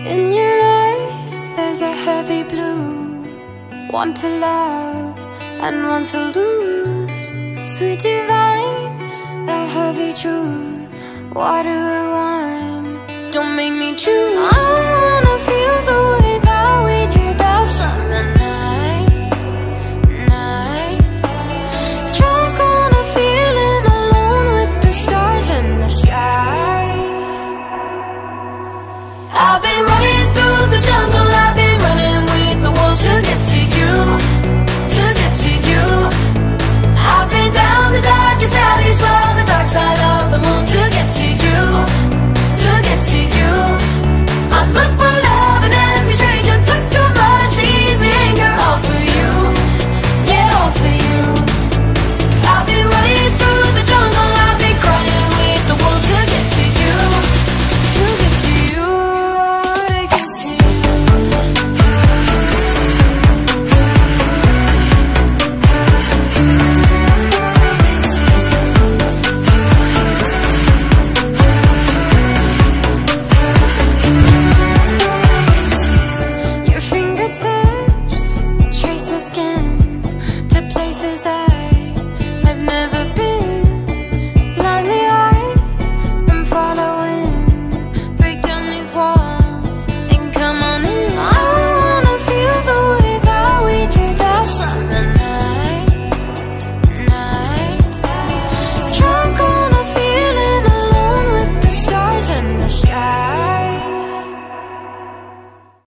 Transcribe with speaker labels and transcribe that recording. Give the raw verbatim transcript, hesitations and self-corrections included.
Speaker 1: In your eyes there's a heavy blue, one to love and one to lose. Sweet divine, the heavy truth, water or wine, don't make me choose. I wanna feel the way